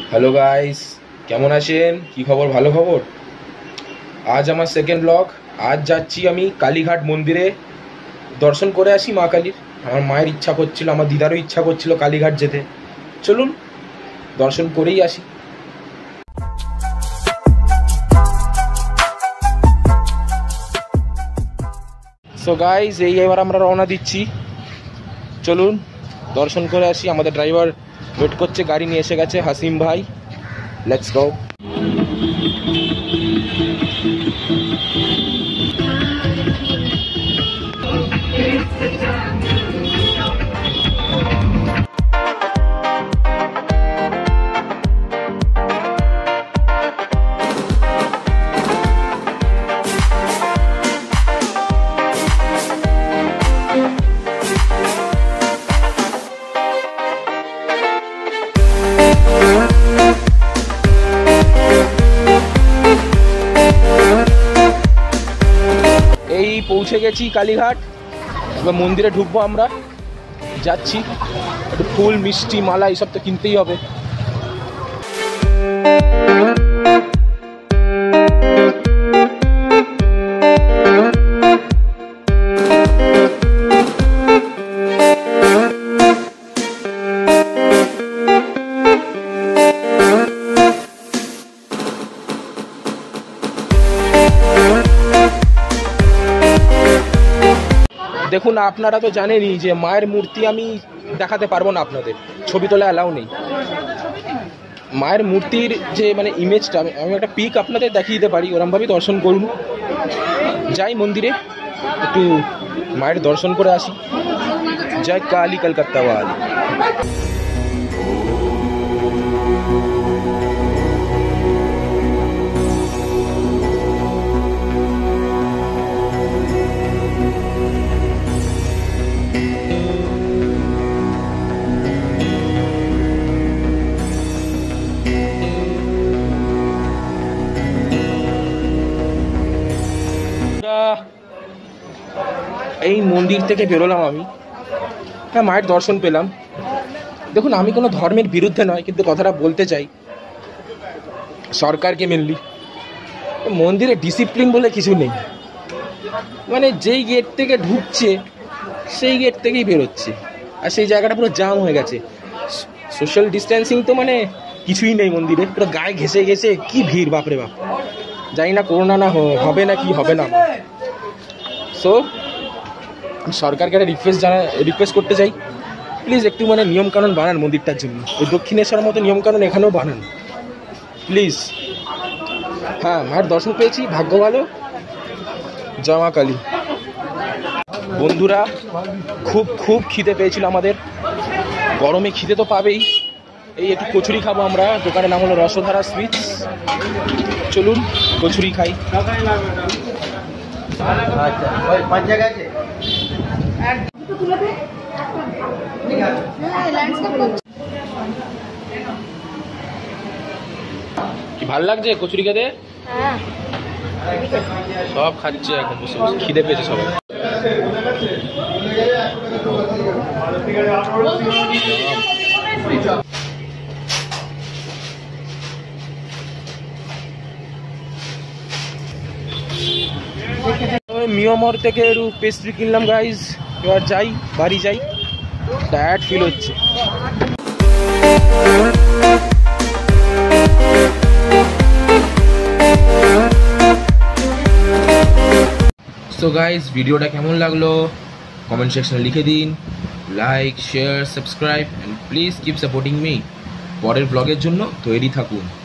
Hello guys, কেমন আছেন? কি খবর? ভালো খবর। আজ আমার সেকেন্ড ব্লগ। আজ যাচ্ছি আমি কালীঘাট মন্দিরে, দর্শন করে আসি মা কালীর। আমার মায়ের ইচ্ছা করছিল, আমার দিদারও ইচ্ছা করছিল কালীঘাট যেতে। চলুন দর্শন করেই আসি। সো গাইস, এবার আমরা রওনা দিচ্ছি। চলুন দর্শন করে আসি। আমাদের ড্রাইভার ওয়েট করছে, গাড়ি নিয়ে এসে গেছে, হাসিম ভাই। Let's go. এই পৌঁছে গেছি কালীঘাট। এবার মন্দিরে ঢুকবো আমরা। যাচ্ছি, একটু ফুল মিষ্টি মালা এইসব তো কিনতেই হবে। দেখুন, আপনারা তো জানেনই যে মায়ের মূর্তি আমি দেখাতে পারবো না আপনাদের, ছবি তোলা অ্যালাউ নেই। মায়ের মূর্তির যে ইমেজটা আমি একটা পিক আপনাদের দেখিয়ে দিতে পারি, ওরমভাবেই দর্শন করুন। যাই মন্দিরে, একটু মায়ের দর্শন করে আসি। জয় কালী কলকাতা ওয়ালি। এই মন্দির থেকে বেরোলাম আমি, হ্যাঁ মায়ের দর্শন পেলাম। দেখুন, আমি কোনো ধর্মের বিরুদ্ধে নয়, কিন্তু কথাটা বলতে চাই সরকারকে মেনলি। মন্দিরে ডিসিপ্লিন বলে কিছু নেই। যেই গেট থেকে ঢুকছে সেই গেট থেকেই বেরোচ্ছে, আর সেই জায়গাটা পুরো জাম হয়ে গেছে। সোশ্যাল ডিস্টেন্সিং তো কিছুই নেই মন্দিরে, পুরো গায়ে ঘেসে ঘেসে কি ভিড়, বাপরে বাপ। জানি না করোনা না হবে না কি হবে না। সো সরকারকে একটা রিকোয়েস্ট করতে চাই, প্লিজ একটু নিয়মকানুন বানান মন্দিরটার জন্য। ওই দক্ষিণেশ্বরের মতো নিয়মকানুন এখানেও বানান প্লিজ। হ্যাঁ, মায়ের দর্শন পেয়েছি, ভাগ্য ভালো। জয় মা কালী। বন্ধুরা, খুব খুব খিদে পেয়েছিল আমাদের। গরমে খিদে তো পাবেই। এই একটু কচুরি খাবো আমরা। দোকানের নাম হলো রসধারা সুইটস। চলুন কচুরি খাই। কি ভাল লাগছে কচুরি খেতে? সব খাচ্ছে এখন বসে বসে, খিদে পেয়েছে সবাই। মিয়ামর থেকে একটু পেস্ট্রি কিনলাম গাইজ। এবার যাই, বাড়ি যাই, টায়ার্ড ফিল হচ্ছে। সো গাইজ, ভিডিওটা কেমন লাগলো কমেন্ট সেকশনে লিখে দিন। Like, share, subscribe and please keep supporting me. পরের ব্লগের জন্য তৈরি থাকুন।